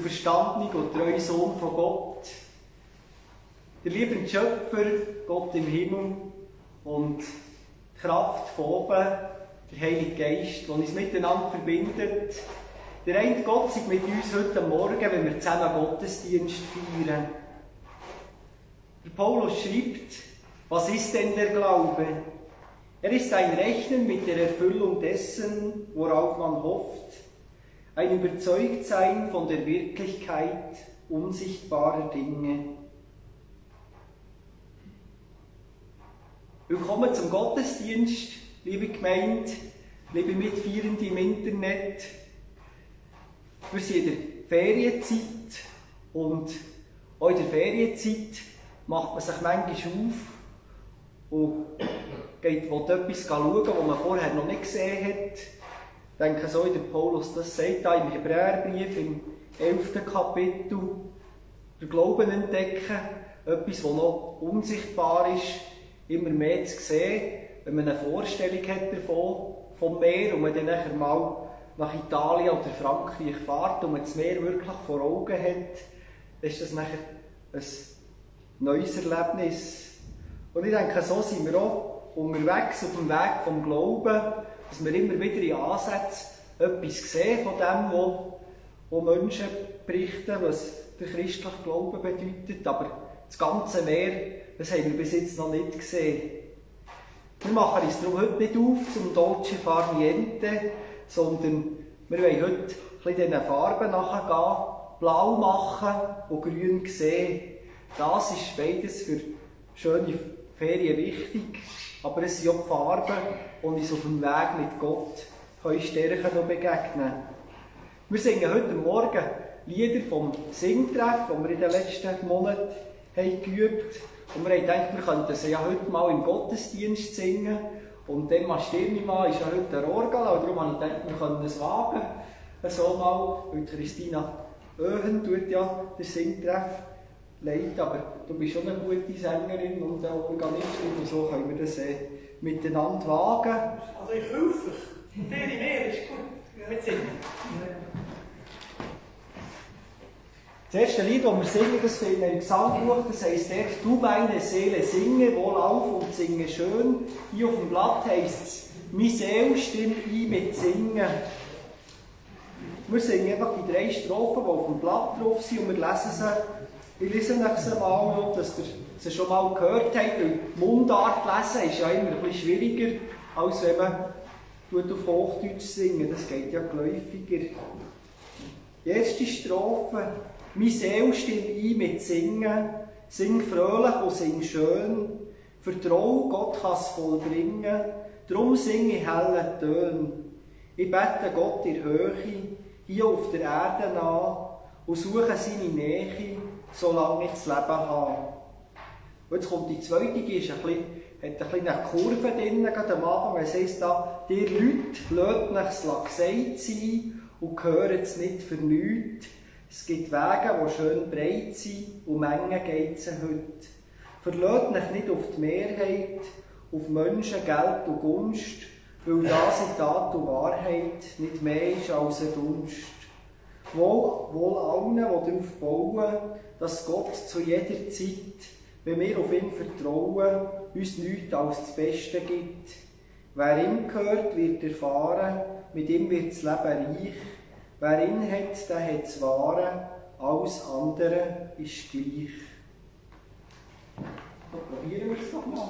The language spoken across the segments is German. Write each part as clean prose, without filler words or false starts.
auferstandene und treue Sohn von Gott, der liebende Schöpfer, Gott im Himmel und die Kraft von oben, der Heilige Geist, der uns miteinander verbindet. Der eine Gott sei mit uns heute Morgen, wenn wir zusammen Gottesdienst feiern. Der Paulus schreibt, was ist denn der Glaube? Er ist ein Rechnen mit der Erfüllung dessen, worauf man hofft, ein Überzeugtsein von der Wirklichkeit unsichtbarer Dinge. Willkommen zum Gottesdienst, liebe Gemeinde, liebe Mitfeierende im Internet. Wir sind in der Ferienzeit und auch in der Ferienzeit macht man sich manchmal auf und will etwas schauen, was man vorher noch nicht gesehen hat. Ich denke, so wie der Paulus das sagt, da im Hebräerbrief, im 11. Kapitel, den Glauben entdecken, etwas, das noch unsichtbar ist, immer mehr zu sehen, wenn man eine Vorstellung hat davon, vom Meer, und man dann nachher mal nach Italien oder Frankreich fährt und man das Meer wirklich vor Augen hat, dann ist das nachher ein neues Erlebnis. Und ich denke, so sind wir auch unterwegs auf dem Weg vom Glauben, dass wir immer wieder in Ansätzen etwas sehen von dem, was Menschen berichten, was der christliche Glaube bedeutet. Aber das ganze Meer, das haben wir bis jetzt noch nicht gesehen. Wir machen uns darum heute nicht auf zum Dolce Far Niente, sondern wir wollen heute ein bisschen diesen Farben nachgehen, blau machen und grün sehen. Das ist beides für schöne Ferien wichtig, aber es sind auch die Farben, die uns auf dem Weg mit Gott stärken und begegnen. Wir singen heute Morgen Lieder vom Singtreff, die wir in den letzten Monaten geübt haben. Und wir haben gedacht, wir könnten sie ja heute mal im Gottesdienst singen. Und dann mal Stirnimann ist ja heute der Orgel, und darum habe ich gedacht, wir können es wagen. So mal, weil Christina Oehen tut ja den Singtreff leiten, aber du bist schon eine gute Sängerin und eine Organistin, und so können wir das miteinander wagen. Also ich helfe euch. Mehr ist gut. Mit singen. Das erste Lied, das wir singen, das finden wir im Gesangbuch, das heisst dort, du meine Seele singe, wohlauf und singe schön. Hier auf dem Blatt heisst es, meine Seele stimmt ein mit Singen. Wir singen einfach die 3 Strophen, die auf dem Blatt drauf sind, und wir lesen sie. Ich lese euch sie mal, dass ihr sie schon mal gehört habt, weil Mundart lesen ist ja immer ein bisschen schwieriger, als wenn man auf Hochdeutsch singen. Das geht ja geläufiger. Die erste Strophe. Meine Seele stimmt ein mit Singen, sing fröhlich und sing schön, vertrau, Gott kann es vollbringen, drum singe ich helle Töne. Ich bete Gott in Höhe, hier auf der Erde an, und suche seine Nähe, solange ich das Leben habe. Und jetzt kommt die zweite, die ist hat ein bisschen eine Kurve drin, gerade am Anfang. Es heisst da, ihr Leute, lasst euch's gesagt sein und gehört es nicht für nichts. Es gibt Wege, die schön breit sind, und Mengen geht es heute. Verlasst euch nicht auf die Mehrheit, auf Menschen, Geld und Gunst, weil das in Tat und Wahrheit nicht mehr ist als ein Dunst. Wohl allen, die darauf bauen, dass Gott zu jeder Zeit, wenn wir auf ihn vertrauen, uns nichts als das Beste gibt. Wer ihm gehört, wird erfahren, mit ihm wird das Leben reich. Wer ihn hat, der hat das Wahre, alles andere ist gleich. So, probieren wir es doch mal.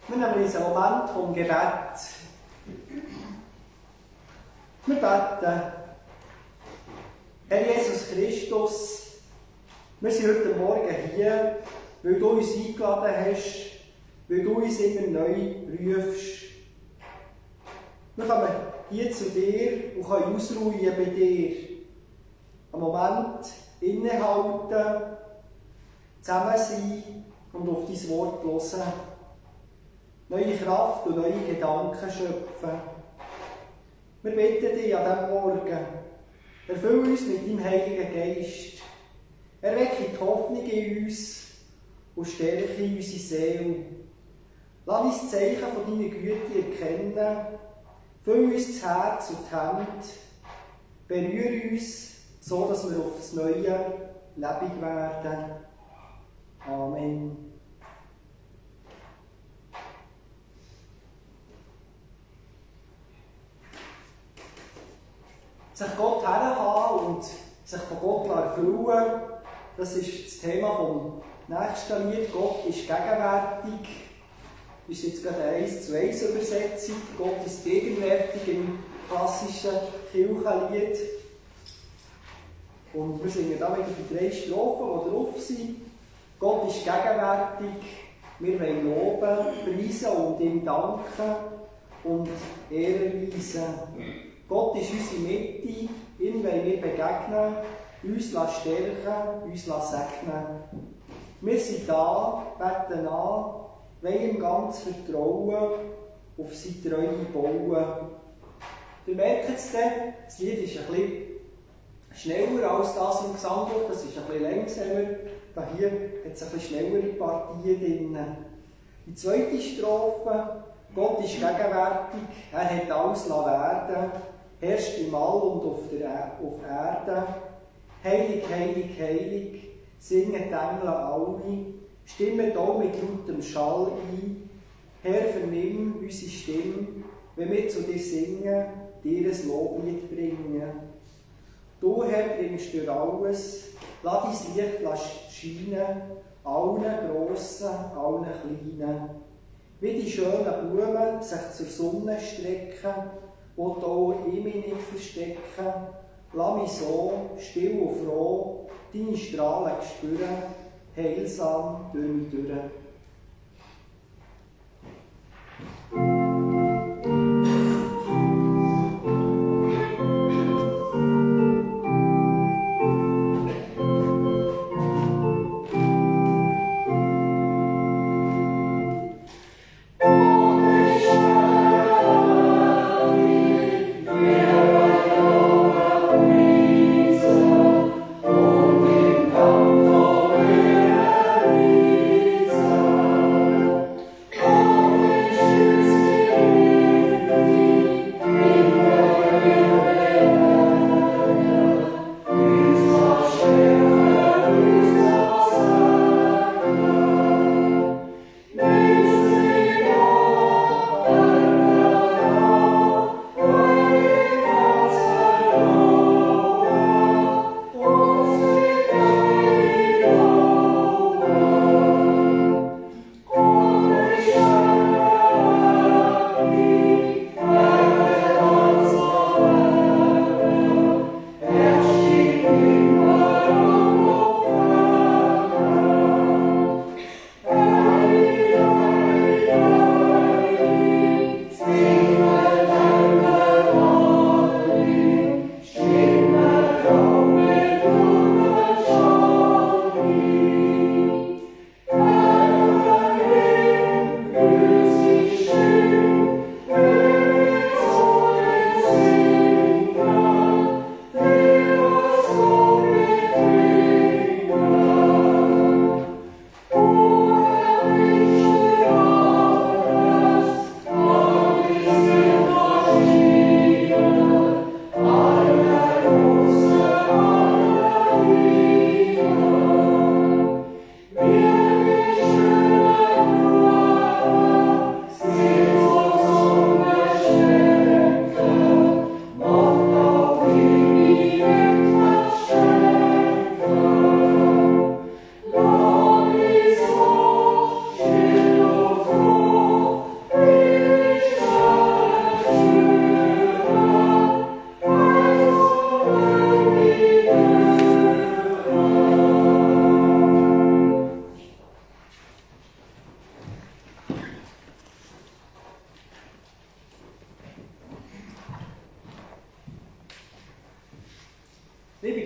Wir nehmen uns einen Moment vom Gebet. Wir beten. Herr Jesus Christus, wir sind heute Morgen hier, weil du uns eingeladen hast, weil du uns immer neu rufst. Wir kommen hier zu dir und können ausruhen bei dir. Einen Moment innehalten, zusammen sein und auf dein Wort hören. Neue Kraft und neue Gedanken schöpfen. Wir bitten dich an diesem Morgen, erfülle uns mit deinem Heiligen Geist. Erwecke die Hoffnung in uns und stärke unsere Seele. Lass uns das Zeichen von deiner Güte erkennen. Fülle uns das Herz und die Hände. Berühre uns, so dass wir auf das Neue lebendig werden. Amen. Sich Gott herhaben und sich von Gott erfüllen, das ist das Thema vom nächsten Lied. Gott ist gegenwärtig. Das ist jetzt gerade eine 1:1 Übersetzung. Gott ist gegenwärtig im klassischen Kirchenlied. Und wir singen da wieder die 3 Strophen, die drauf sind. Gott ist gegenwärtig. Wir wollen loben, preisen und ihm danken und Ehre erweisen. Gott ist unsere Mitte, ihm wollen wir begegnen, uns stärken, uns segnen. Wir sind da, beten an, wollen ihm ganz vertrauen, auf seine Treue bauen. Ihr merkt es dann, das Lied ist ein bisschen schneller als das im Gesangbuch, das ist ein bisschen langsamer. Hier hat es ein bisschen schnellere Partien drin. Die zweite Strophe, Gott ist gegenwärtig, er hat alles werden, herrscht im All und auf Erde. Heilig, heilig, heilig, singen die Engel alle, stimmen auch mit lautem Schall ein. Herr, vernimm unsere Stimme, wenn wir zu dir singen, dir ein Loblied bringen. Du, Herr, bringst durch alles, lass dein Licht scheinen, allen Grossen, allen Kleinen. Wie die schönen Blumen sich zur Sonne strecken, wo auch ich mich nicht verstecken, lass mich so, still und froh, deine Strahlen spüren, heilsam durch mich durch. So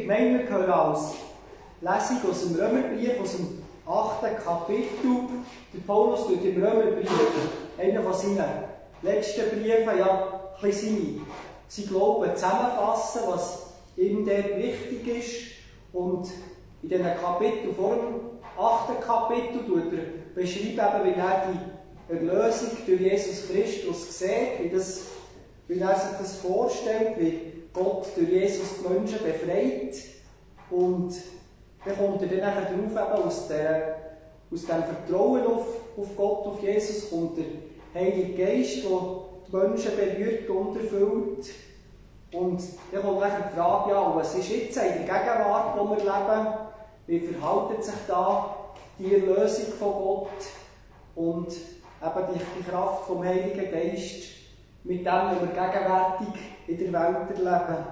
Gemeinde, wir hören als Lesung aus dem Römerbrief, aus dem 8. Kapitel. Der Paulus tut im Römerbrief, einer von seinen letzten Briefen, ja, ein bisschen sein Glauben zusammenfassen, was ihm dort wichtig ist. Und in diesen Kapiteln, vor dem 8. Kapitel, tut er beschreiben, wie er die Erlösung durch Jesus Christus sieht, wie er sich das vorstellt, wie Gott durch Jesus die Menschen befreit. Und dann kommt er dann nachher darauf, eben aus dem Vertrauen auf Gott, auf Jesus, kommt der Heilige Geist, der die Menschen berührt und erfüllt. Und dann kommt nachher die Frage, ja, was ist jetzt in der Gegenwart, wo wir leben? Wie verhält sich da die Erlösung von Gott und eben die Kraft vom Heiligen Geist mit dem, was wir gegenwärtig in der Welt erleben?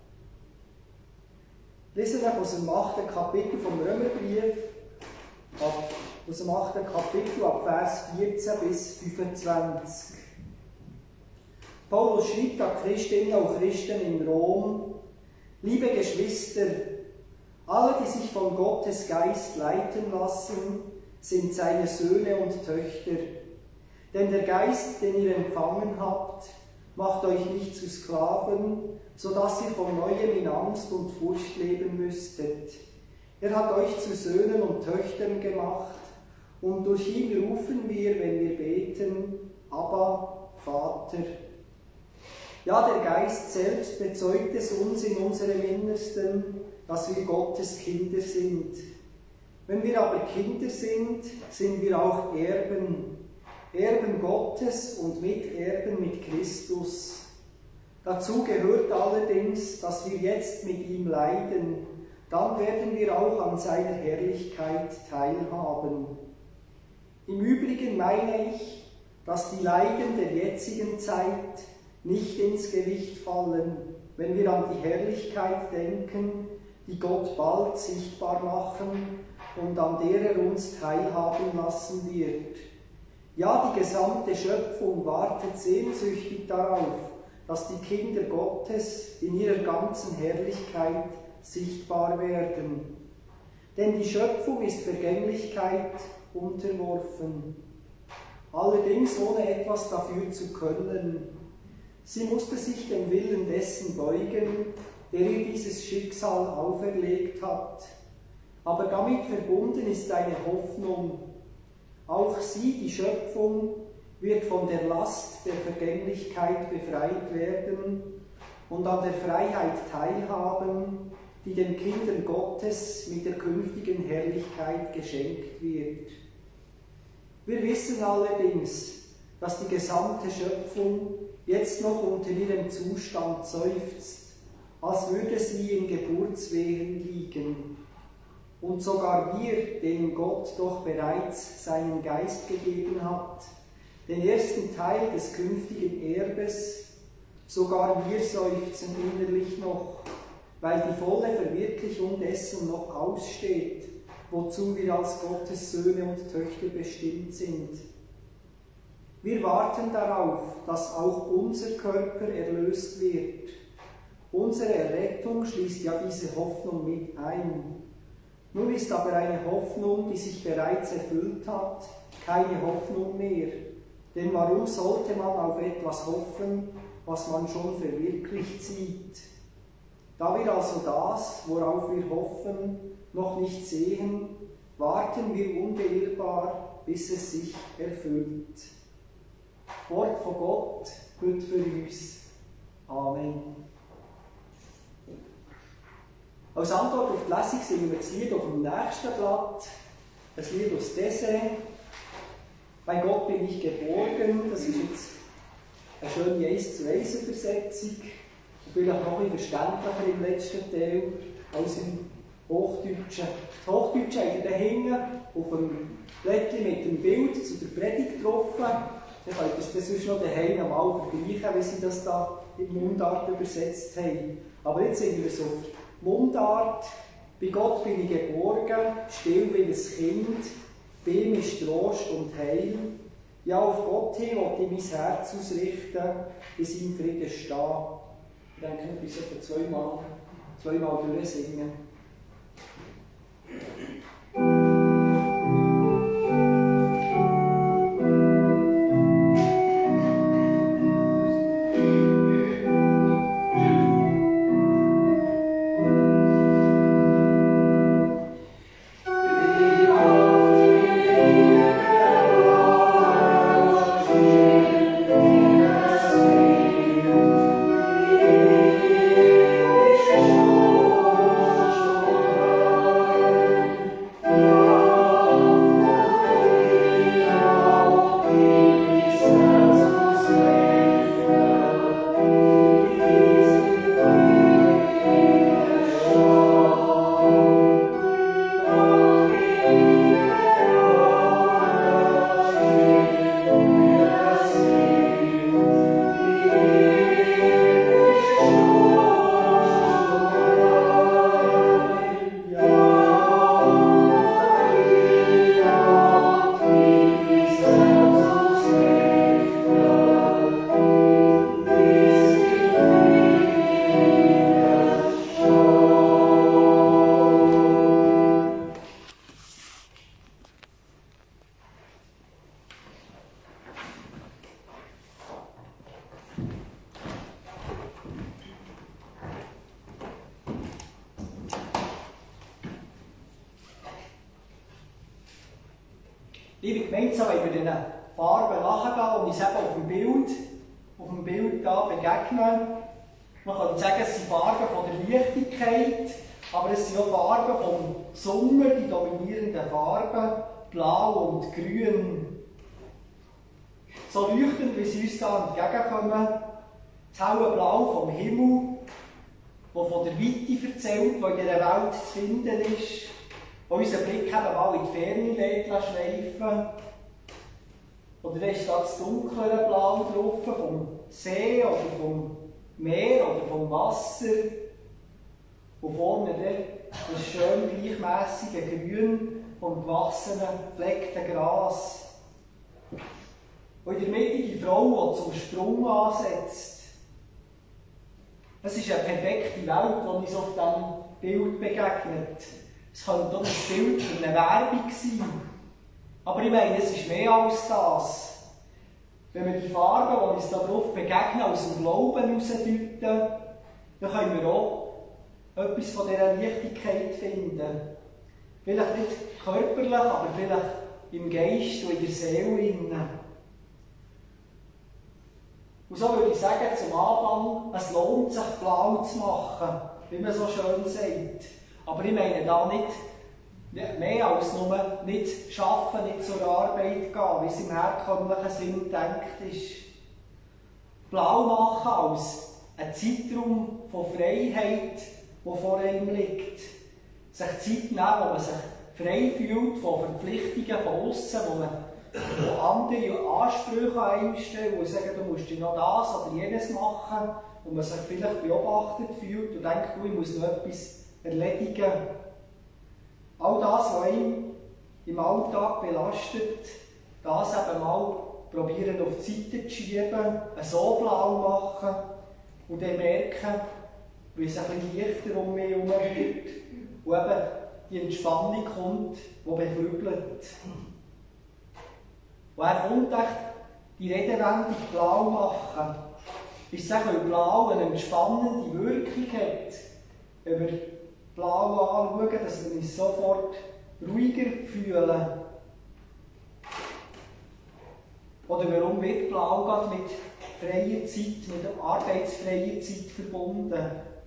Lesen wir aus dem 8. Kapitel vom Römerbrief, aus dem 8. Kapitel ab Vers 14 bis 25. Paulus schreibt an Christinnen und Christen in Rom: Liebe Geschwister, alle, die sich von Gottes Geist leiten lassen, sind seine Söhne und Töchter. Denn der Geist, den ihr empfangen habt, macht euch nicht zu Sklaven, so dass ihr von Neuem in Angst und Furcht leben müsstet. Er hat euch zu Söhnen und Töchtern gemacht, und durch ihn rufen wir, wenn wir beten, Abba, Vater. Ja, der Geist selbst bezeugt es uns in unserem Innersten, dass wir Gottes Kinder sind. Wenn wir aber Kinder sind, sind wir auch Erben, Erben Gottes und Miterben mit Christus. Dazu gehört allerdings, dass wir jetzt mit ihm leiden, dann werden wir auch an seiner Herrlichkeit teilhaben. Im Übrigen meine ich, dass die Leiden der jetzigen Zeit nicht ins Gewicht fallen, wenn wir an die Herrlichkeit denken, die Gott bald sichtbar machen und an der er uns teilhaben lassen wird. Ja, die gesamte Schöpfung wartet sehnsüchtig darauf, dass die Kinder Gottes in ihrer ganzen Herrlichkeit sichtbar werden. Denn die Schöpfung ist Vergänglichkeit unterworfen, allerdings ohne etwas dafür zu können. Sie musste sich dem Willen dessen beugen, der ihr dieses Schicksal auferlegt hat. Aber damit verbunden ist eine Hoffnung. Auch sie, die Schöpfung, wird von der Last der Vergänglichkeit befreit werden und an der Freiheit teilhaben, die den Kindern Gottes mit der künftigen Herrlichkeit geschenkt wird. Wir wissen allerdings, dass die gesamte Schöpfung jetzt noch unter ihrem Zustand seufzt, als würde sie in Geburtswehen liegen. Und sogar wir, denen Gott doch bereits seinen Geist gegeben hat, den ersten Teil des künftigen Erbes, sogar wir seufzen innerlich noch, weil die volle Verwirklichung dessen noch aussteht, wozu wir als Gottes Söhne und Töchter bestimmt sind. Wir warten darauf, dass auch unser Körper erlöst wird. Unsere Errettung schließt ja diese Hoffnung mit ein. Nun ist aber eine Hoffnung, die sich bereits erfüllt hat, keine Hoffnung mehr. Denn warum sollte man auf etwas hoffen, was man schon verwirklicht sieht? Da wir also das, worauf wir hoffen, noch nicht sehen, warten wir unbeirrbar, bis es sich erfüllt. Wort von Gott, gut für uns. Amen. Als Antwort auf die Lesung singen wir das Lied auf dem nächsten Blatt, ein Lied aus Dessay. Bei Gott bin ich geborgen. Das ist jetzt eine schöne 1:1 Übersetzung. Vielleicht noch ein bisschen verständlicher im letzten Teil als im Hochdeutschen. Das Hochdeutsche habt ihr da hinten auf dem Blättchen mit dem Bild zu der Predigt getroffen. Dann könnt ihr das sonst noch daheim einmal vergleichen, wie sie das da in Mundart übersetzt haben. Aber jetzt singen wir so Mundart. Bei Gott bin ich geborgen, still wie ein Kind, bei ihm ist Trost und Heil. Ja, auf Gott hin will ich mein Herz ausrichten, in seinem Frieden stehen. Ich denke, bis etwa 2 Mal zweimal durchsingen. Liebe Gemeinde, so wollen wir diesen Farben nachgehen und uns eben auf dem Bild hier begegnen. Man könnte sagen, es sind Farben von der Leichtigkeit, aber es sind auch Farben vom Sommer, die dominierenden Farben, Blau und Grün. So leuchtend, wie sie uns hier entgegenkommen, das helle Blau vom Himmel, das von der Weite erzählt, die in dieser Welt zu finden ist, wo unser Blick eben mal in die Ferne schleifen. Oder dann ist da das dunklere Blau drauf, vom See oder vom Meer oder vom Wasser. Und vorne dann das schön gleichmässige Grün vom gewachsenen, gefleckten Gras. Und in der Mitte die Frau, die zum Sprung ansetzt. Es ist eine perfekte Welt, die uns auf diesem Bild begegnet. Es könnte auch ein Bild für eine Werbung sein. Aber ich meine, es ist mehr als das. Wenn wir die Farben, die uns darauf begegnen, aus dem Glauben herausdeuten, dann können wir auch etwas von dieser Leichtigkeit finden. Vielleicht nicht körperlich, aber vielleicht im Geist und in der Seele. Und so würde ich sagen, zum Anfang, es lohnt sich, blau zu machen, wie man so schön sagt. Aber ich meine da nicht mehr als nur nicht arbeiten, nicht zur Arbeit gehen, wie es im herkömmlichen Sinn gedacht ist. Blau machen als ein Zeitraum von Freiheit, der vor einem liegt. Sich Zeit nehmen, wo man sich frei fühlt von Verpflichtungen von außen, wo andere Ansprüche an einem stellen und sagen, du musst noch das oder jenes machen, wo man sich vielleicht beobachtet fühlt und denkt, du, ich muss noch etwas erledigen. All das, was einen im Alltag belastet, das eben mal probieren auf die Seite zu schieben, so blau machen und dann merken, wie es ein bisschen leichter um mich herum wird und eben die Entspannung kommt, die beflügelt. Woher kommt echt die Redewendung blau machen? Ist es, weil blau eine entspannende Wirkung hat? Wenn wir blau anschauen, dass wir uns sofort ruhiger fühlen. Oder warum wird blau gerade mit freier Zeit, mit arbeitsfreier Zeit verbunden?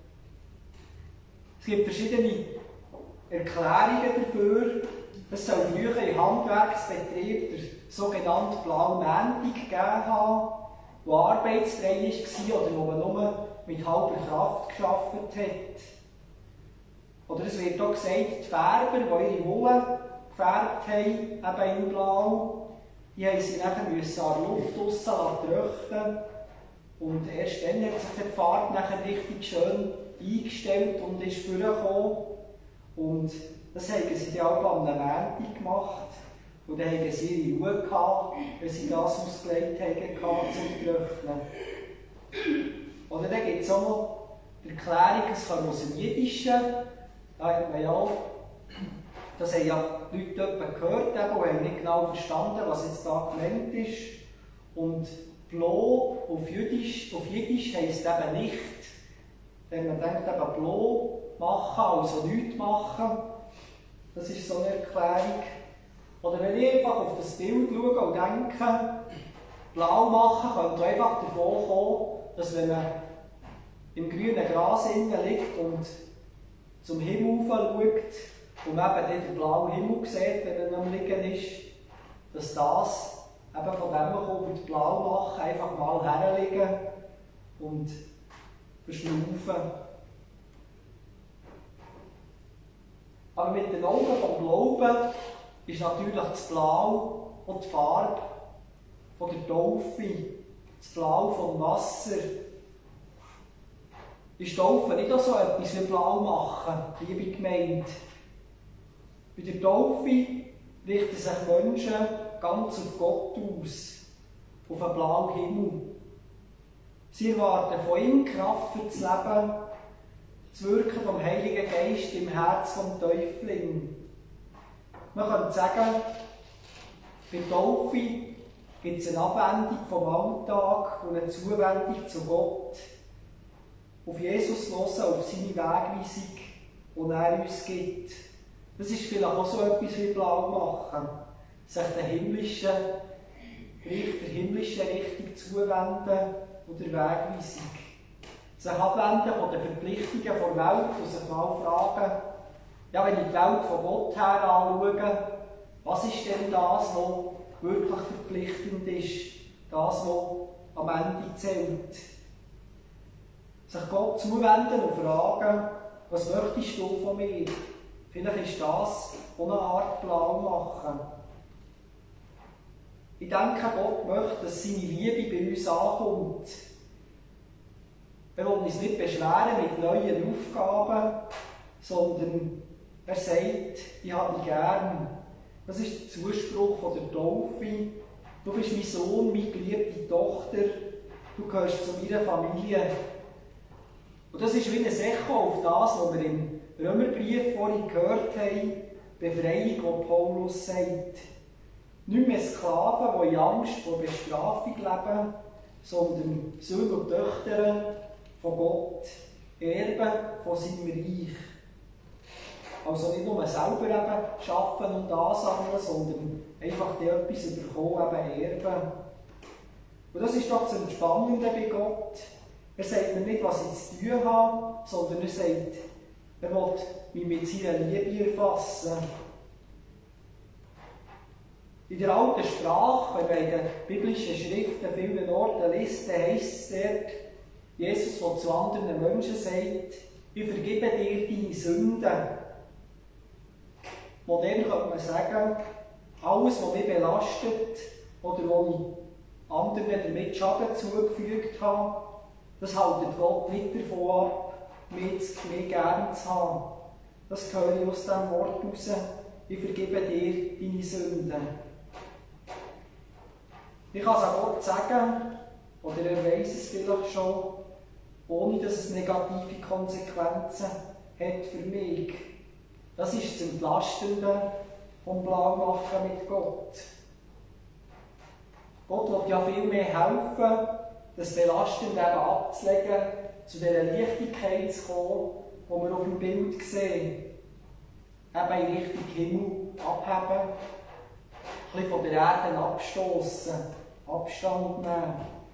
Es gibt verschiedene Erklärungen dafür. Es soll früher im Handwerksbetrieb der sogenannte Blaue Montag gegeben haben, der arbeitsfrei war oder wo man nur mit halber Kraft gearbeitet hat. Oder es wird auch gesagt, die Färber, die ihre Wolle gefärbt haben, eben in Blau, die haben sie nachher an der Luft draussen trocknen. Und erst dann hat sich die Farbe nachher richtig schön eingestellt und ist vorgekommen. Und das haben sie dann auch am Montag gemacht. Und dann haben sie ihre Ruhe gehabt, wenn sie das ausgelegt haben zum Trocknen. Oder dann gibt es auch noch die Erklärung, es kommt aus dem Jiddischen. Da hat man ja, das haben ja die Leute gehört und haben nicht genau verstanden, was jetzt da gemeint ist. Und Blo auf Jiddisch heisst eben nicht. Wenn man denkt, eben Blo machen, also nichts machen, das ist so eine Erklärung. Oder wenn ich einfach auf das Bild schaue und denke, blau machen, könnte einfach davon kommen, dass wenn man im grünen Gras liegt und zum Himmel schaut und man eben den blauen Himmel sieht, wenn man am Liegen ist, dass das eben von dem kommt, blau machen, einfach mal herlegen und verschnaufen. Aber mit den Augen vom Glauben ist natürlich das Blau und die Farbe von der Taufe, das Blau vom Wasser. Ist Taufe nicht auch so etwas wie blau machen, liebe Gemeinde? Bei der Taufe richten sich Menschen ganz auf Gott aus, auf einen blauen Himmel. Sie erwarten von ihm Kraft für das Leben, das Wirken vom Heiligen Geist im Herz vom Täufling. Man könnte sagen, bei der Taufe gibt es eine Abwendung vom Alltag und eine Zuwendung zu Gott. Auf Jesus hören, auf seine Wegweisung, die er uns gibt. Das ist vielleicht auch so etwas wie blau machen, sich der himmlischen Richtung zuwenden und der Wegweisung. Sich abwenden von den Verpflichtungen der Welt und sich mal fragen, ja, wenn ich die Welt von Gott her anschaue, was ist denn das, was wirklich verpflichtend ist, das, was am Ende zählt? Sich Gott zuwenden und fragen, was möchtest du von mir? Vielleicht ist das auch eine Art blau machen. Ich denke, Gott möchte, dass seine Liebe bei uns ankommt. Wir wollen uns nicht beschweren mit neuen Aufgaben, sondern er sagt, ich habe dich gern. Das ist der Zuspruch von der Taufe. Du bist mein Sohn, meine geliebte Tochter. Du gehörst zu meiner Familie. Und das ist wie ein Echo auf das, was wir im Römerbrief vorhin gehört haben, Befreiung, wo Paulus sagt. Nicht mehr Sklaven, die in Angst vor Bestrafung leben, sondern Söhne und Töchter von Gott, Erben von seinem Reich. Also nicht nur selber eben arbeiten und ansammeln, sondern einfach etwas bekommen, eben erben. Und das ist doch das Entspannende bei Gott. Er sagt mir nicht, was ich zu tun habe, sondern er sagt, er will mich mit seiner Liebe erfassen. In der alten Sprache, wenn man in den biblischen Schriften an vielen Orten liest, heisst es dort, Jesus, der zu anderen Menschen sagt, ich vergebe dir deine Sünden. Modern könnte man sagen, alles, was mich belastet oder wo ich anderen damit Schaden zugefügt habe, das hält Gott nicht davon ab, mich gern zu haben. Das höre ich aus diesem Wort heraus. Ich vergebe dir deine Sünden. Ich kann es auch Gott sagen, oder er weiss es vielleicht schon, ohne dass es negative Konsequenzen hat für mich. Das ist das Entlastende vom Blaumachen mit Gott. Gott will ja viel mehr helfen, das Belastende eben abzulegen, zu dieser Leichtigkeit zu kommen, die wir auf dem Bild sehen. Eben in Richtung Himmel abheben, ein bisschen von der Erde abstoßen, Abstand nehmen.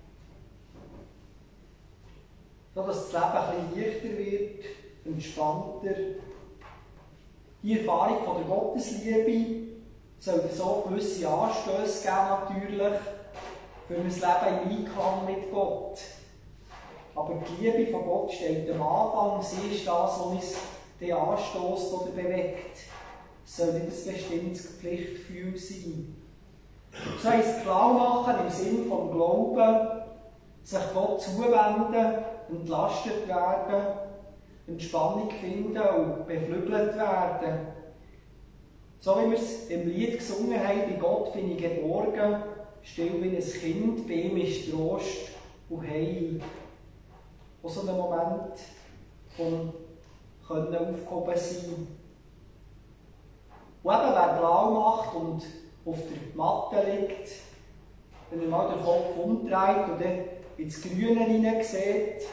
So dass das Leben ein bisschen leichter wird, entspannter. Die Erfahrung von der Gottesliebe soll so gewisse Anstöße geben, natürlich, für ein Leben im Einklang mit Gott. Aber die Liebe von Gott steht am Anfang, sie ist das, was uns den anstößt oder bewegt. Es soll nicht ein bestimmtes Pflichtgefühl sein. So heisst klar machen im Sinn vom Glauben, sich Gott zuwenden, entlastet werden, Entspannung finden und beflügelt werden. So wie wir es im Lied gesungen haben, bei Gott bin ich geborgen, still wie ein Kind, bei ihm ist Trost und Heil. Und so einen Moment aufgehoben sein. Und eben, wer blau macht und auf der Matte liegt, wenn er mal den Kopf umdreht und dann ins Grüne hinein sieht,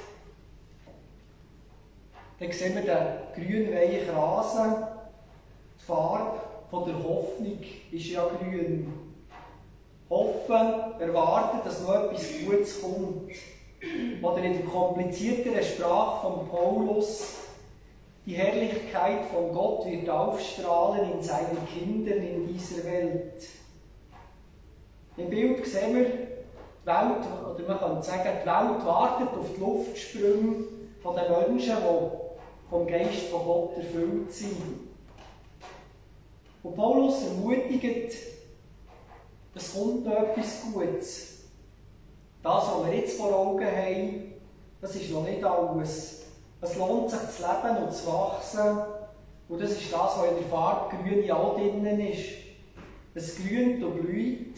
dann sehen wir den grün-weichen Rasen. Die Farbe von der Hoffnung ist ja grün. Hoffen, erwarten, dass noch etwas Gutes kommt. Oder in der komplizierteren Sprache von Paulus, die Herrlichkeit von Gott wird aufstrahlen in seinen Kindern in dieser Welt. Im Bild sehen wir, die Welt, oder man kann sagen, die Welt wartet auf die Luftsprünge von den Menschen, die vom Geist von Gott erfüllt sind. Und Paulus ermutigt, es kommt noch etwas Gutes. Das, was wir jetzt vor Augen haben, das ist noch nicht alles. Es lohnt sich zu leben und zu wachsen. Und das ist das, was in der Farbe Grün ja auch drin ist. Es grünt und blüht.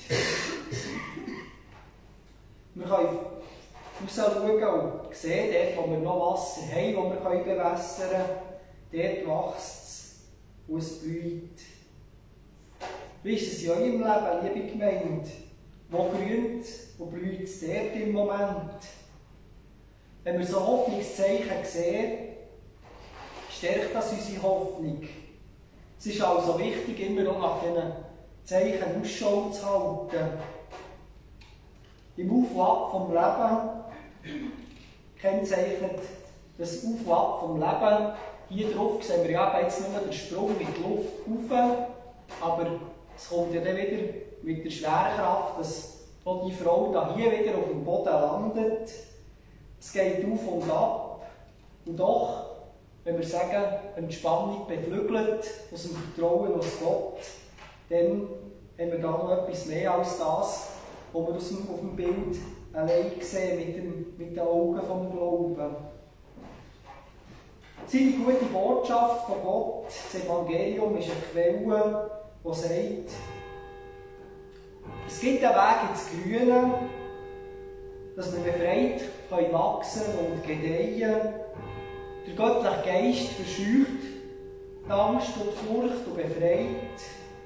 Wir können rausschauen und sehen, dort, wo wir noch Wasser haben, wo wir bewässern können, dort wächst es und es blüht. Wie ist es in eurem Leben, liebe Gemeinde? Wo grünt und blüht es dort im Moment? Wenn wir so Hoffnungszeichen sehen, stärkt das unsere Hoffnung. Es ist also wichtig, immer auch nach diesen Zeichen Ausschau zu halten. Im Auf und Ab vom Leben kennzeichnet das Auf und Ab vom Leben. Hier drauf sehen wir ja jetzt nur den Sprung mit der Luft rauf, aber es kommt ja dann wieder mit der Schwerkraft, dass auch die Frau da hier wieder auf dem Boden landet. Es geht auf und ab. Und doch, wenn wir sagen, Entspannung beflügelt, aus dem Vertrauen auf Gott, dann haben wir da noch etwas mehr als das, was wir auf dem Bild allein sehen, mit den Augen vom Glauben. Seine gute Botschaft von Gott, das Evangelium, ist eine Quelle, die sagt, es gibt einen Weg ins Grüne, dass wir befreit wachsen und gedeihen. Der göttliche Geist verscheucht die Angst und die Furcht und befreit.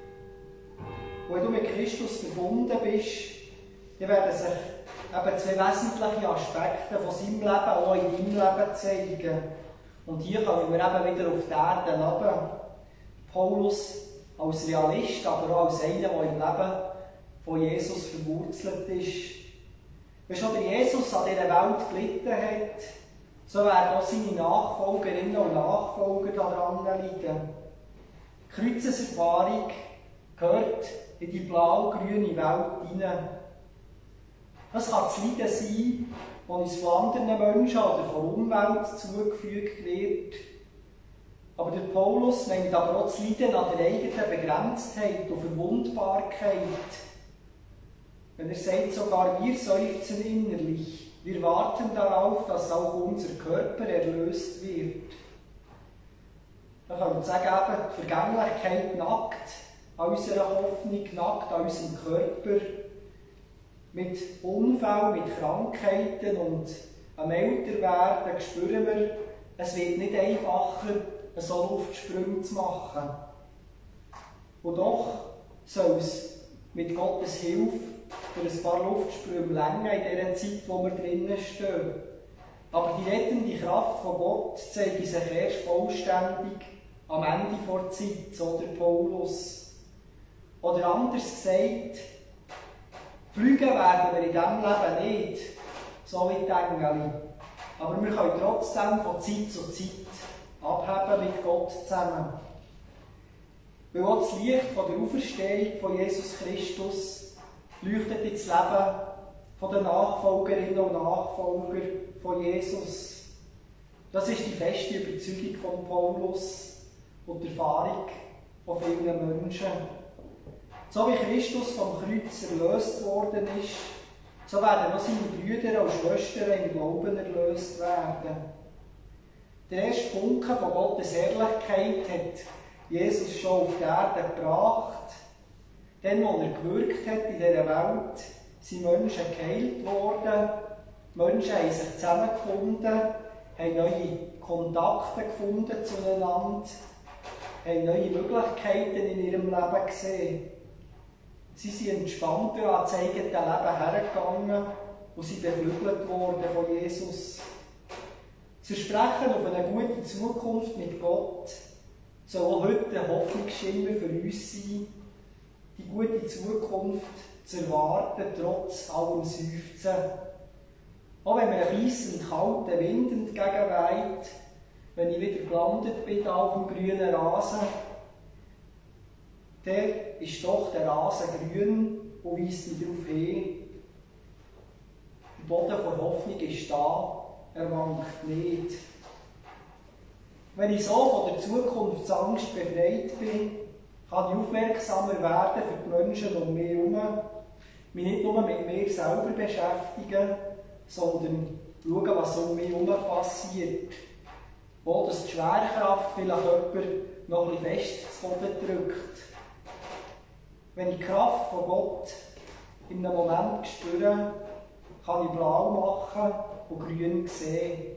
Und wenn du mit Christus verbunden bist, dann werden sich eben zwei wesentliche Aspekte von seinem Leben auch in deinem Leben zeigen. Und hier kommen wir eben wieder auf die Erde leben. Paulus als Realist, aber auch als einer, der im Leben von Jesus verwurzelt ist. Wenn schon der Jesus an dieser Welt gelitten hat, so werden auch seine Nachfolgerinnen und Nachfolger daran leiden. Die Kreuzeserfahrung gehört in die blau-grüne Welt hinein. Das kann das Leiden sein, das uns von anderen Menschen oder von der Umwelt zugefügt wird. Aber der Paulus nennt aber auch das Leiden an der eigenen Begrenztheit und Verwundbarkeit. Wenn er sagt, sogar wir seufzen innerlich, wir warten darauf, dass auch unser Körper erlöst wird. Dann kann man sagen, eben, die Vergänglichkeit nackt an unserer Hoffnung, nackt an unserem Körper, mit Unfällen, mit Krankheiten und am Älterwerden spüren wir, es wird nicht einfacher, so Luftsprünge zu machen. Und doch soll es mit Gottes Hilfe für ein paar Luftsprünge länger in dieser Zeit, wo wir drinnen stehen. Aber die rettende Kraft von Gott zeigt sich erst vollständig am Ende der Zeit, so der Paulus. Oder anders gesagt, fliegen werden wir in diesem Leben nicht, so wie die Engel. Aber wir können trotzdem von Zeit zu Zeit abheben mit Gott zusammen. Weil auch das Licht von der Auferstehung von Jesus Christus leuchtet ins Leben der Nachfolgerinnen und Nachfolger von Jesus. Das ist die feste Überzeugung von Paulus und die Erfahrung von vielen Menschen. So wie Christus vom Kreuz erlöst worden ist, so werden auch seine Brüder und Schwestern im Glauben erlöst werden. Der erste Funke von Gottes Herrlichkeit hat Jesus schon auf die Erde gebracht. Dann, als er gewirkt hat in dieser Welt, sind Menschen geheilt worden. Menschen haben sich zusammengefunden, haben haben neue Kontakte gefunden zueinander, haben neue Möglichkeiten in ihrem Leben gesehen. Sie sind entspannter ans eigene Leben hergegangen und sind beflügelt worden von Jesus. Das Versprechen auf eine gute Zukunft mit Gott soll auch heute ein Hoffnungsschimmer für uns sein, die gute Zukunft zu erwarten, trotz allem Seufzen. Auch wenn mir ein weissend kalter Wind entgegenweht, wenn ich wieder gelandet bin auf dem grünen Rasen, dann ist doch der Rasen grün und weist mich darauf hin. Der Boden der Hoffnung ist da, er wankt nicht. Wenn ich so von der Zukunftsangst befreit bin, kann ich aufmerksamer werden für die Menschen um mich herum, mich nicht nur mit mir selber beschäftigen, sondern schauen, was um mich herum passiert. Wo das die Schwerkraft vielleicht jemand noch ein bisschen fest zu Boden drückt. Wenn ich die Kraft von Gott in einem Moment spüre, kann ich blau machen und grün sehen.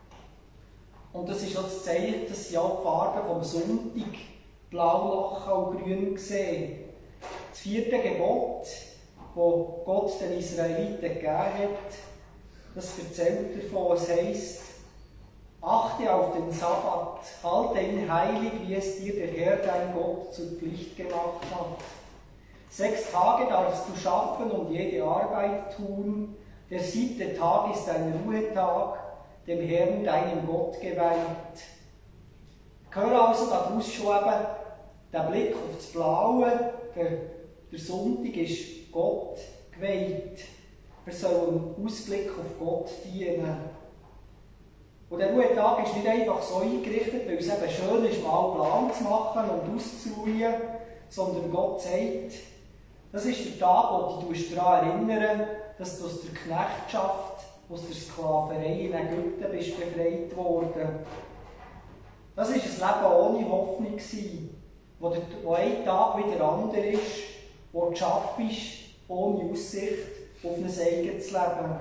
Und das ist auch das Zeichen, dass sie auch die Farben vom Sonntag blau machen und grün sehen. Das 4. Gebot, das Gott den Israeliten gegeben hat, das erzählt davon, es heisst: Achte auf den Sabbat, halte ihn heilig, wie es dir der Herr, dein Gott, zur Pflicht gemacht hat. 6 Tage darfst du schaffen und jede Arbeit tun. Der 7. Tag ist ein Ruhetag, dem Herrn, deinem Gott, geweiht. Ich höre also daraus schon eben den Blick auf das Blaue. Der Sonntag ist Gott geweiht. Wir sollen einen Ausblick auf Gott dienen. Und der Ruhetag ist nicht einfach so eingerichtet, weil es eben schön ist, mal Plan zu machen und auszuruhen, sondern Gott sagt, das ist der Tag, wo du dich daran erinnern, dass du aus der Knechtschaft, aus der Sklaverei in Ägypten bist befreit worden. Das war ein Leben ohne Hoffnung, wo ein Tag wie der andere ist, wo du schaffst, ohne Aussicht auf ein eigenes Leben.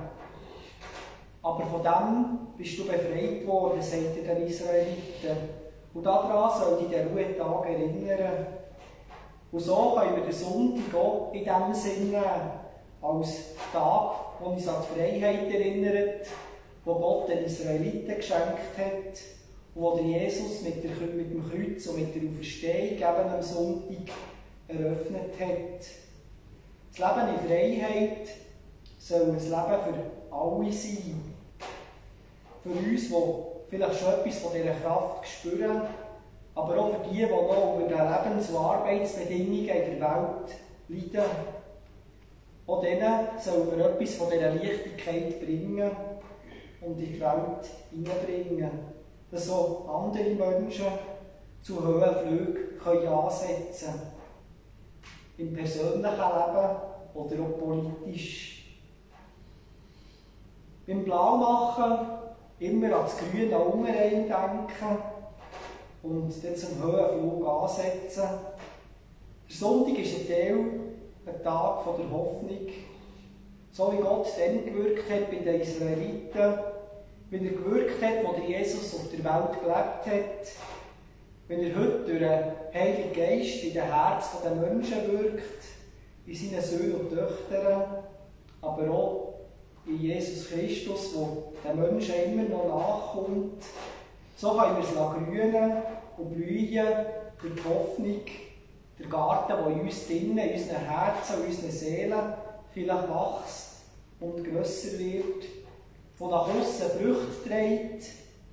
Aber von dem bist du befreit worden, sagt er den Israeliten. Und daran soll dich der Ruhetag erinnern. Und so können wir den Sonntag auch in diesem Sinne als Tag, der uns an die Freiheit erinnert, wo Gott den Israeliten geschenkt hat und wo der Jesus mit dem Kreuz und mit der Auferstehung eben am Sonntag eröffnet hat. Das Leben in Freiheit soll ein Leben für alle sein. Für uns, die vielleicht schon etwas von dieser Kraft spüren, aber auch für die, die noch unter den Lebens- und Arbeitsbedingungen in der Welt leiden. Auch denen sollen wir etwas von dieser Leichtigkeit bringen und in die Welt hineinbringen, dass so andere Menschen zu hohen Flügen ansetzen können. Im persönlichen Leben oder auch politisch. Beim Blaumachen immer an das Grüne unten denken und dann zum hohen Flug ansetzen. Der Sonntag ist ein Tag der Hoffnung. So wie Gott dann gewirkt hat bei den Israeliten, wie er gewirkt hat, wo der Jesus auf der Welt gelebt hat, wenn er heute durch den Heiligen Geist in den Herzen der Menschen wirkt, in seinen Söhnen und Töchtern, aber auch in Jesus Christus, der den Menschen immer noch nachkommt. So können wir es grünen und blühen durch die Hoffnung, der Garten, der in uns drinnen, in unseren Herzen, in unseren Seelen vielleicht wächst und grösser wird, von nach außen Früchte trägt.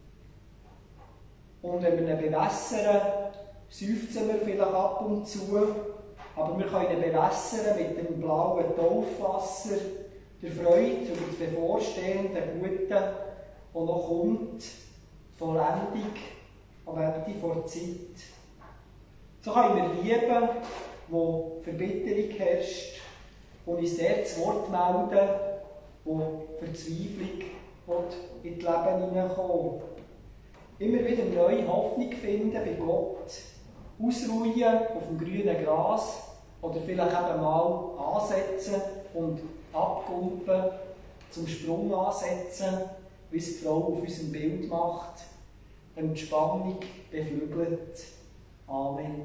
Und wenn wir ihn bewässern, seufzen wir vielleicht ab und zu, aber wir können ihn bewässern mit dem blauen Taufwasser, der Freude über das bevorstehende Gute, das noch kommt, die Vollendung am Ende der Zeit. So können wir lieben, wo Verbitterung herrscht, und uns dort das Wort melden, wo Verzweiflung in das Leben hineinkommt. Immer wieder neue Hoffnung finden bei Gott, ausruhen auf dem grünen Gras oder vielleicht eben mal ansetzen und abkumpen, zum Sprung ansetzen, wie es die Frau auf unserem Bild macht, Entspannung beflügelt. Amen.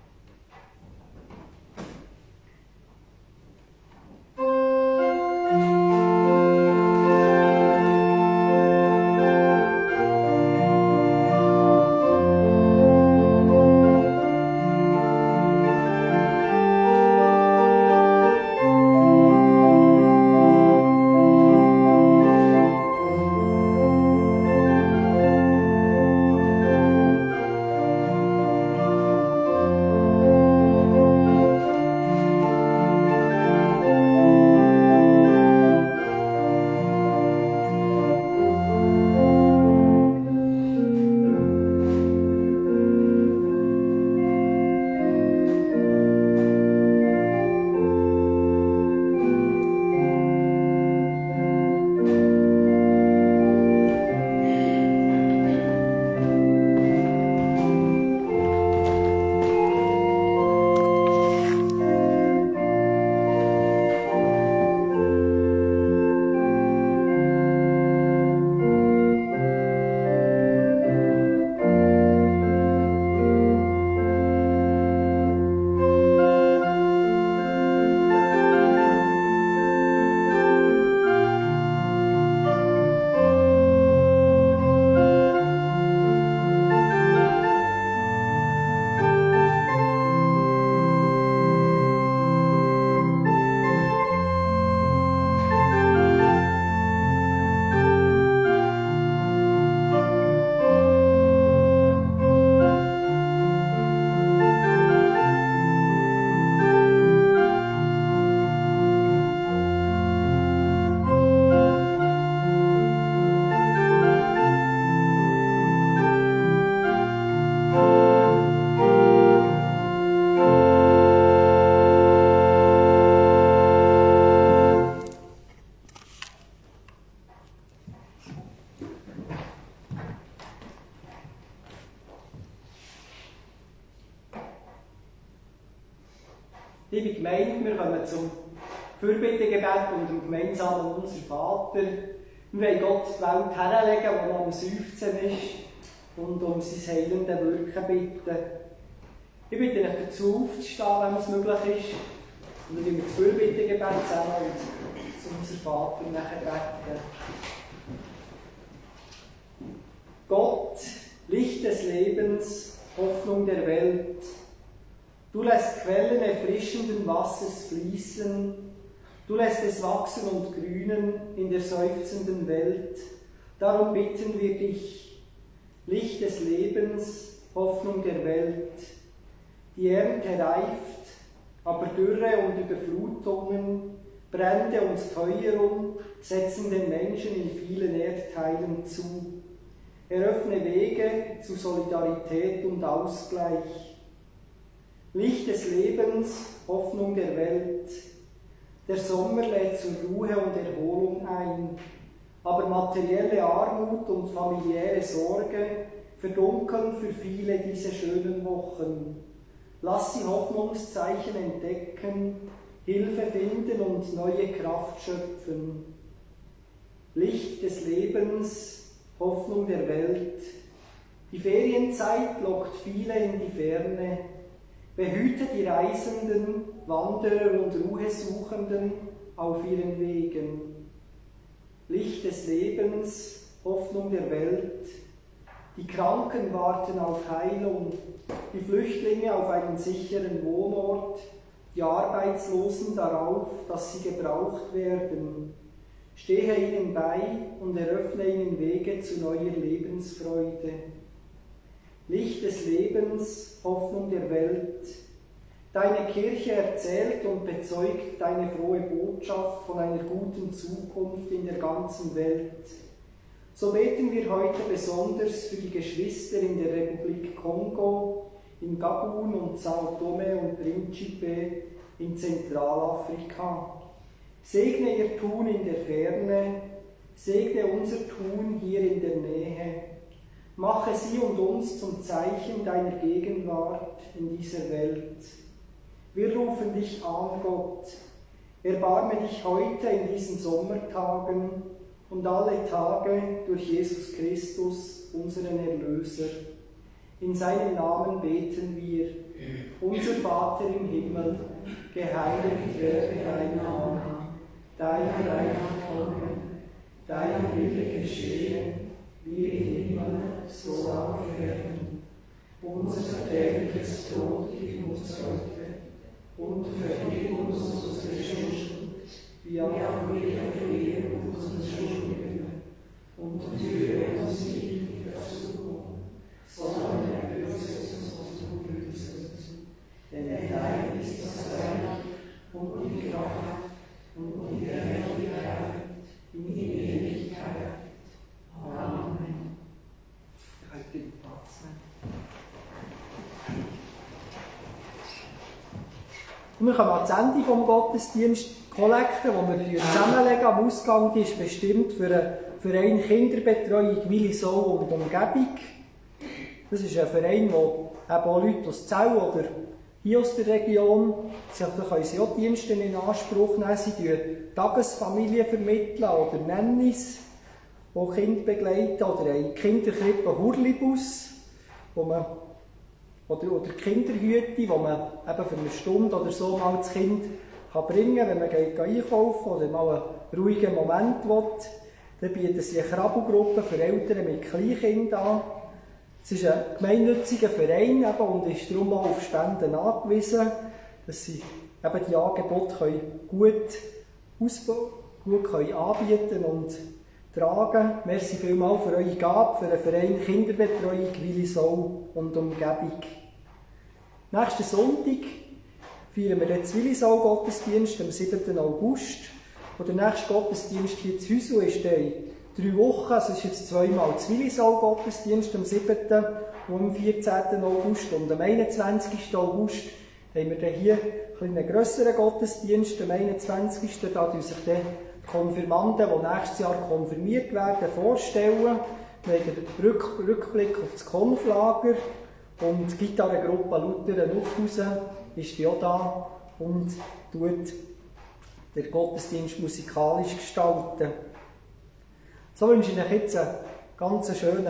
Liebe Gemeinde, wir kommen zum Fürbittegebet und dem gemeinsamen Unser Vater. Wir wollen Gott die Welt herlegen, die noch am Seufzen ist, und um sein heilendes Wirken bitten. Ich bitte euch dazu aufzustehen, wenn es möglich ist. Und wir wollen das Fürbittegebet zusammen und zu unserem Vater nachher beten. Gott, Licht des Lebens, Hoffnung der Welt, du lässt Quellen erfrischenden Wassers fließen, du lässt es wachsen und grünen in der seufzenden Welt. Darum bitten wir dich, Licht des Lebens, Hoffnung der Welt. Die Ernte reift, aber Dürre und Überflutungen, Brände und Teuerung setzen den Menschen in vielen Erdteilen zu. Eröffne Wege zu Solidarität und Ausgleich. Licht des Lebens, Hoffnung der Welt. Der Sommer lädt zur Ruhe und Erholung ein, aber materielle Armut und familiäre Sorge verdunkeln für viele diese schönen Wochen. Lass sie Hoffnungszeichen entdecken, Hilfe finden und neue Kraft schöpfen. Licht des Lebens, Hoffnung der Welt. Die Ferienzeit lockt viele in die Ferne. Behüte die Reisenden, Wanderer und Ruhesuchenden auf ihren Wegen. Licht des Lebens, Hoffnung der Welt. Die Kranken warten auf Heilung, die Flüchtlinge auf einen sicheren Wohnort, die Arbeitslosen darauf, dass sie gebraucht werden. Stehe ihnen bei und eröffne ihnen Wege zu neuer Lebensfreude. Licht des Lebens, Hoffnung der Welt. Deine Kirche erzählt und bezeugt deine frohe Botschaft von einer guten Zukunft in der ganzen Welt. So beten wir heute besonders für die Geschwister in der Republik Kongo, in Gabun und Sao Tome und Principe in Zentralafrika. Segne ihr Tun in der Ferne, segne unser Tun hier in der Nähe. Mache sie und uns zum Zeichen deiner Gegenwart in dieser Welt. Wir rufen dich an, Gott. Erbarme dich heute in diesen Sommertagen und alle Tage durch Jesus Christus, unseren Erlöser. In seinem Namen beten wir. Unser Vater im Himmel, geheiligt werde dein Name, dein Reich komme, dein Wille geschehe, wie im Himmel, so auf Erden. Unser tägliches Brot gib uns heute und vergib uns unsere Schuld, wie auch wir vergeben unseren Schuldigen. Und führe uns nicht in Versuchung, sondern erlöse uns vom Bösen. Denn dein ist das Reich und die Kraft und die Herrlichkeit in Ewigkeit. Amen. Und wir kommen ans Ende des Gottesdienstes. Die Kollekte, die wir zusammenlegen am Ausgang, die ist bestimmt für einen Verein Kinderbetreuung Willisau und Umgebung. Das ist ein Verein, wo eben auch Leute aus Zell oder hier aus der Region, da können sie auch Dienste in Anspruch nehmen. Sie vermitteln Tagesfamilien vermitteln oder Nannies, die Kinder begleiten, oder eine Kinderkrippe Hurlibus, oder Kinderhüte, wo man eben für eine Stunde oder so mal das Kind bringen kann, wenn man einkaufen oder mal einen ruhigen Moment will. Dann bieten sie eine Krabbelgruppe für Eltern mit Kleinkindern an. Es ist ein gemeinnütziger Verein und ist darum auch auf Spenden angewiesen, dass sie eben die Angebote gut anbieten und tragen. Merci vielmals für eure Gabe für den Verein Kinderbetreuung Willisau und Umgebung. Nächsten Sonntag feiern wir den Willisau-Gottesdienst am 7. August. Und der nächste Gottesdienst hier zu Hüsel ist in 3 Wochen. Also es ist jetzt zweimal Willisau-Gottesdienst am 7. und am 14. August. Und am 21. August haben wir dann hier einen grösseren Gottesdienst. Am 21. Da tun sich dann die Konfirmanden, die nächstes Jahr konfirmiert werden, vorstellen. Wir haben den Rückblick auf das Konflager. Und die Gitarrengruppe Lutheren Aufhausen ist ja auch da und tut den Gottesdienst musikalisch gestalten. So wünsche ich euch jetzt einen ganz schönen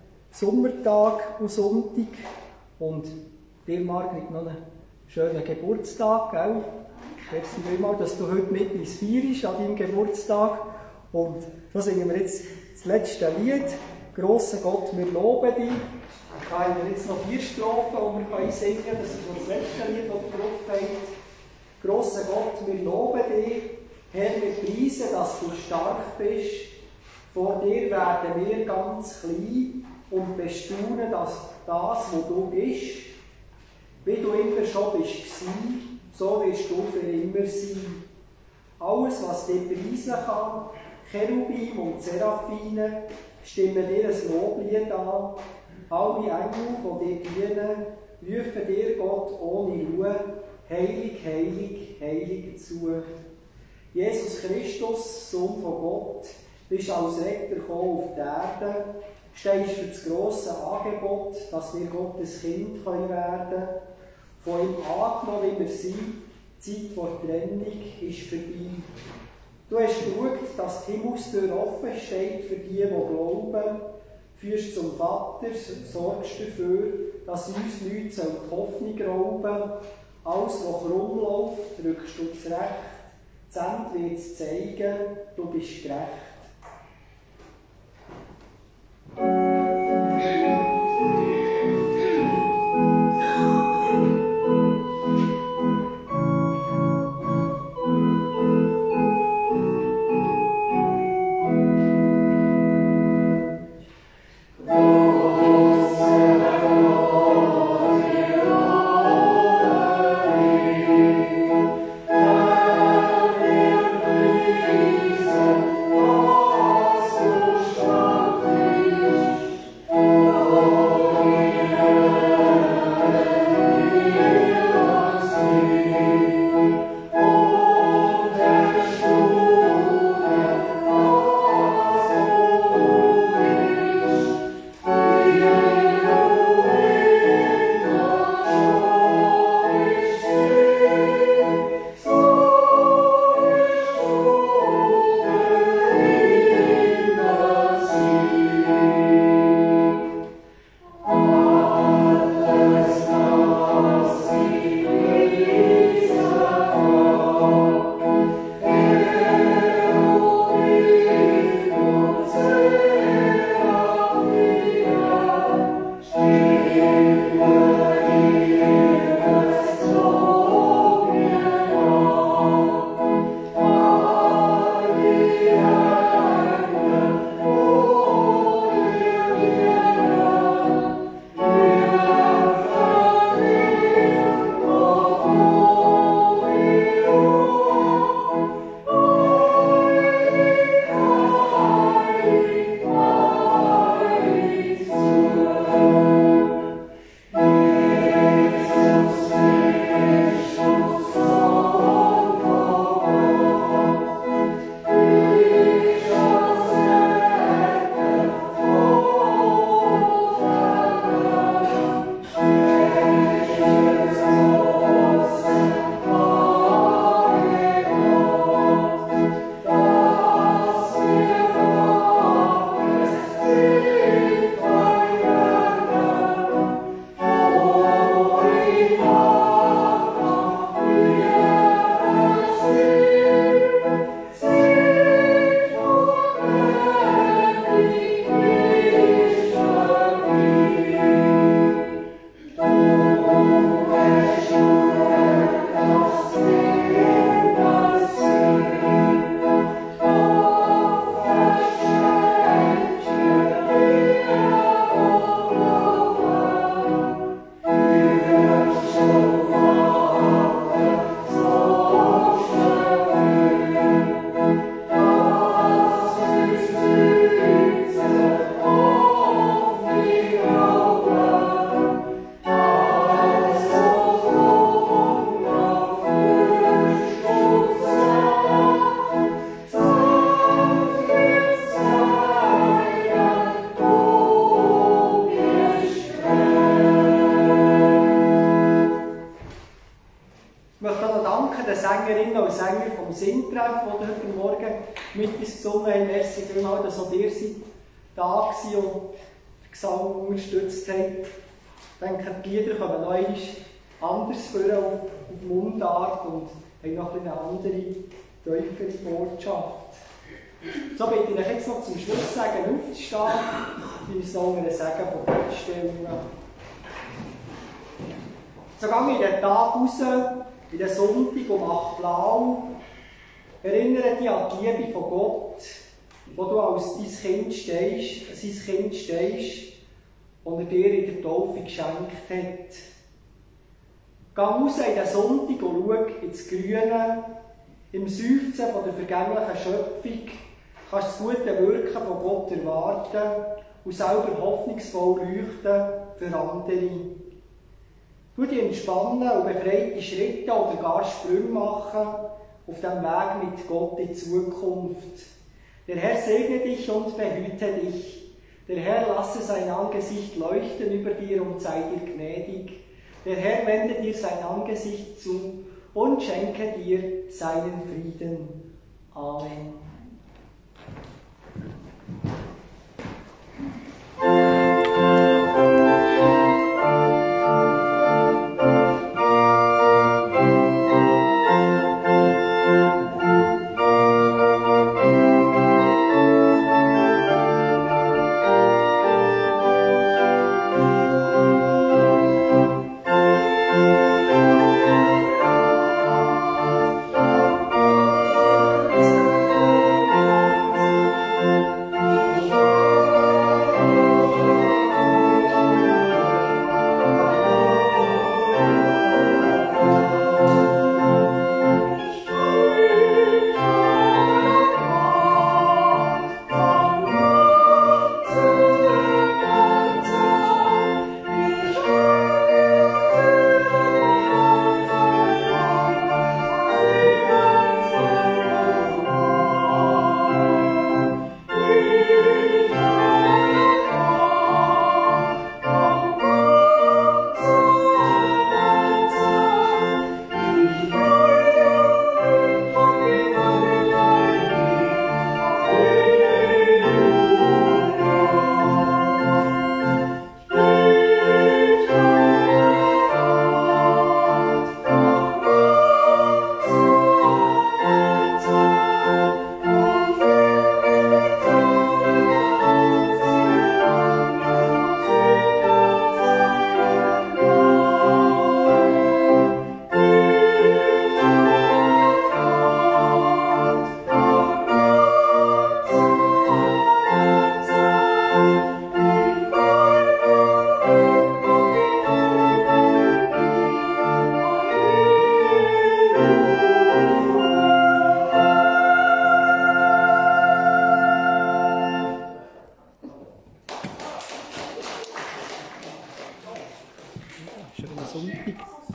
Sommertag und Sonntag und dir, Margrit, noch einen schönen Geburtstag. Gell? Merci vielmals, dass du heute mit uns feierst an deinem Geburtstag. Und so singen wir jetzt das letzte Lied. Grosser Gott, wir loben dich. Da haben wir jetzt noch 4 Strophen, die wir singen können. Das ist das letzte Lied, das ihr drauf habt. Grosser Gott, wir loben dich. Herr, wir preisen, dass du stark bist. Vor dir werden wir ganz klein und bestaunen, dass das, wo du bist, wie du immer schon bist, so wirst du für immer sein. Alles, was dir preisen kann, Cherubim und Seraphine, stimmen dir ein Loblied an. Alle Engel, die dir dienen, rufen dir Gott ohne Ruhe, heilig, heilig, heilig zu. Jesus Christus, Sohn von Gott, bist als Retter gekommen auf die Erde, stehst für das grosse Angebot, dass wir Gottes Kind werden können. Von ihm angenommen, wie wir sind, die Zeit vor Trennung ist vorbei. Du hast geschaut, dass die Himmelstür offen steht für die glauben, führst zum Vater, sorgst dafür, dass uns Leute die Hoffnung rauben. Alles, was krumm läuft, drückst du zurecht. Das Ende wird es zeigen, du bist gerecht. Oh mit uns gesungen haben. Merci vielmals, dass auch ihr seid da gewesen und den Gesang unterstützt habt. Ich denke, die Lieder kommen noch einmal anders vor auf Mundart und haben noch eine andere, tiefere Botschaft. So bitte ich euch jetzt noch zum Schluss sagen, aufzustehen, die besonderen Sagen von Gott stellen. So gehe ich in den Tag raus, in den Sonntag und mache blau. Erinnere dich an die Liebe von Gott, wo du als sein Kind stehst und er dir in der Taufe geschenkt hat. Geh raus in den Sonntag und schau ins Grüne, im Seufzen von der vergänglichen Schöpfung, kannst das gute Wirken von Gott erwarten und selber hoffnungsvoll leuchten für andere. Du dich entspannen und befreite Schritte oder gar Sprünge machen auf dem Weg mit Gott in die Zukunft. Der Herr segne dich und behüte dich. Der Herr lasse sein Angesicht leuchten über dir und sei dir gnädig. Der Herr wende dir sein Angesicht zu und schenke dir seinen Frieden. Amen. Schönen Sonntag.